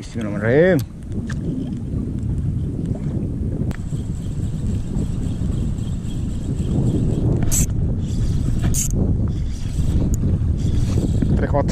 Bismillahirrahmanirrahim. Record.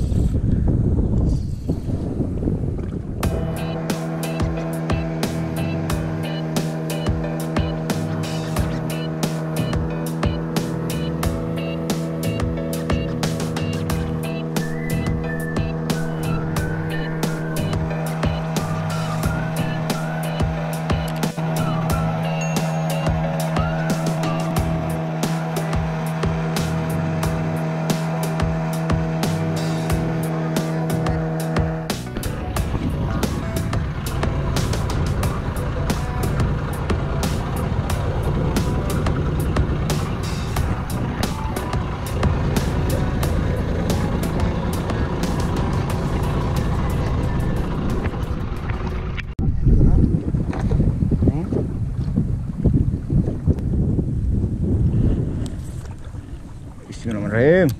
Bismillahirrahmanirrahim.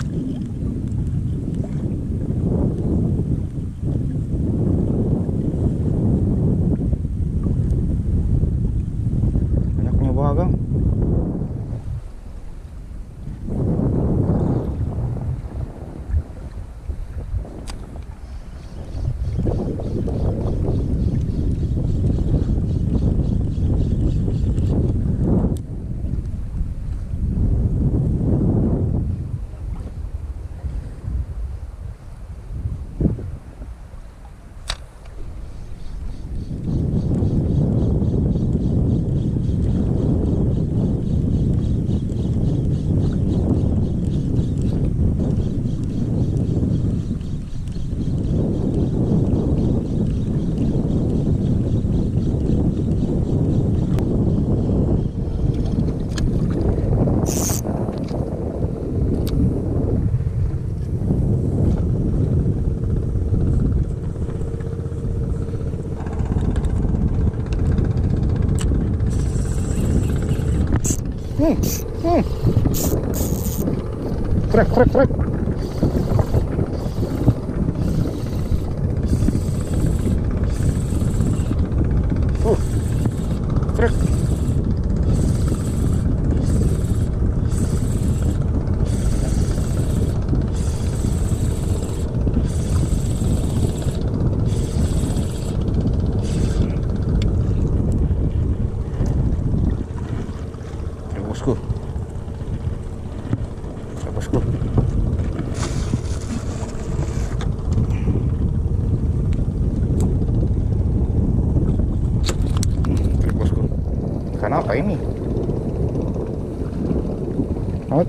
Banyaknya bagang. Trek. Trek. Bosku. Ikan apa ini? Laut.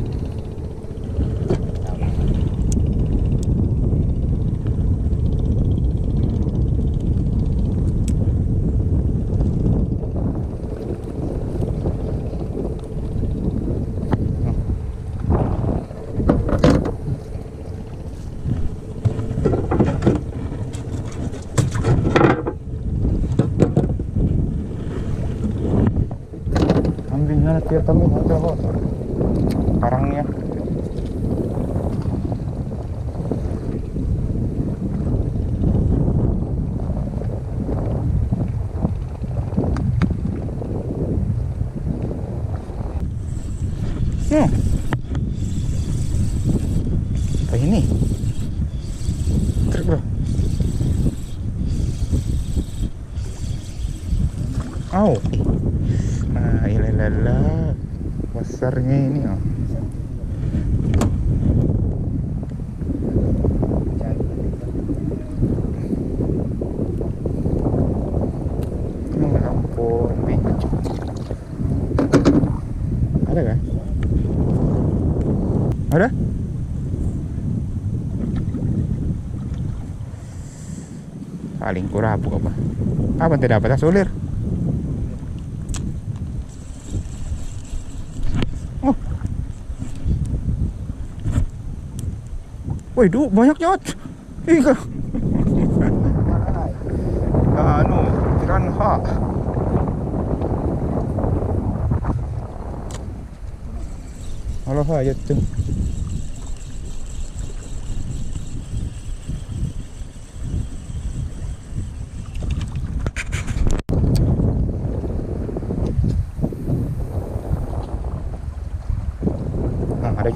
Tiap kami ada kok karangnya. Apa ini? Truk bro. Au. Ilalala, besarnya ini oh. Ya ampun, ada kan? Ada? Paling kurabu apa? Apa tidak dapat sulir? Woi, banyak nyot. Ika. Tiranha. Halo aja tuh.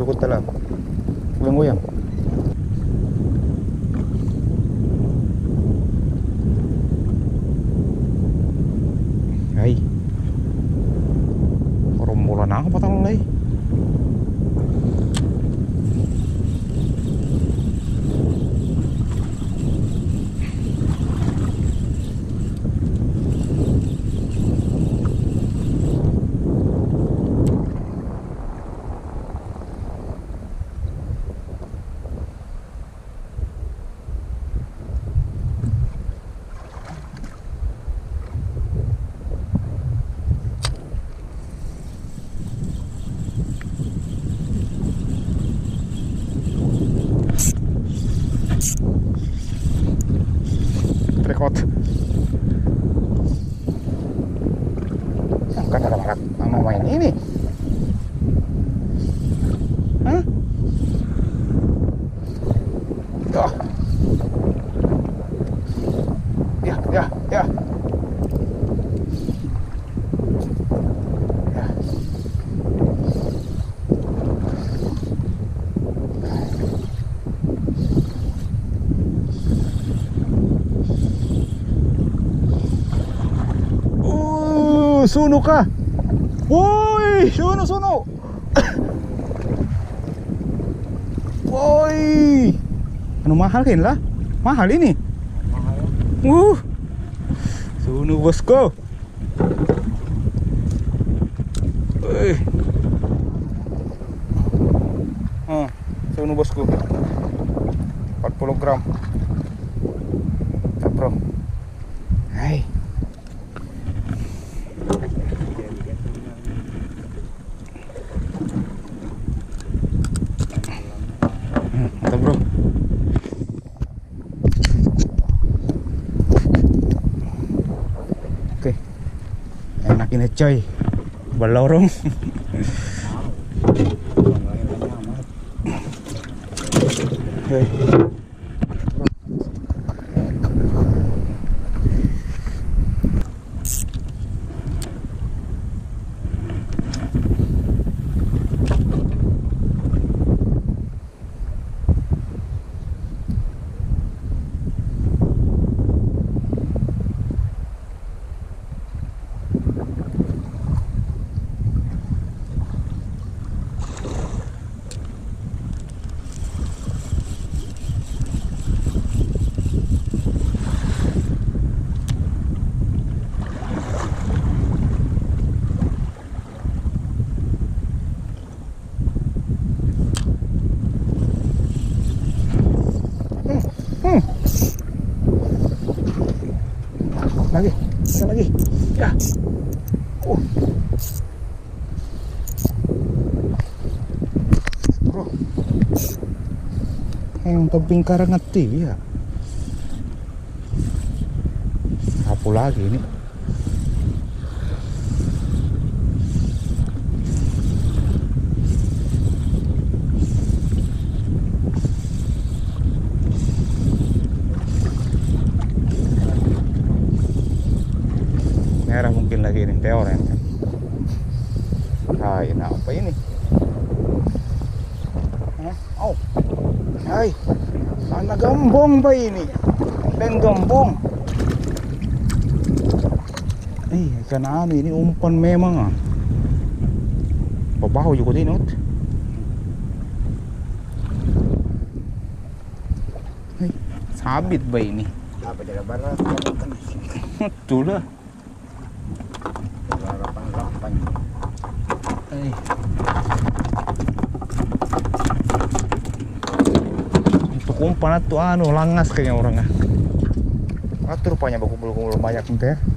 cukup dalam. Goyang-goyang. Hai. Rombolan apa tang lay? Record. Kan ada marak mau main ini. Hah? Tuh. Ya. Ya. Suno ka. Woi, suno. Woi. Anu mahal kan lah? Mahal ini. Mahal. Suno bosku. Suno bosku. 40 gram. Bro. Hai. Mantap bro. Oke, enak ini coy, belorong. Lagi. Ya. Bro. Yang tebing karang ngeti ya. Apa lagi ini? Merah mungkin lagi ini teoren kan. Hai, apa ini? Oh. Hai. Anak gembong pa ini. Dan gembong. Ikan ano ini umpan memang. Babaho juga dinot. Sabit ba ini? Apa jalan barat? Betul lah. Untuk umpan itu langas kayaknya orangnya. Itu rupanya kumpul-kumpul banyak nih ya.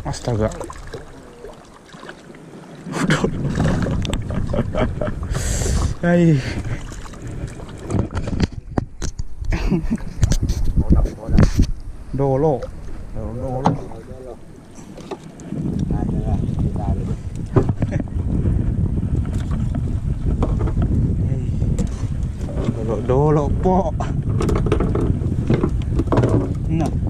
Astaga. Hai. Dolo. Dolo po. Nah.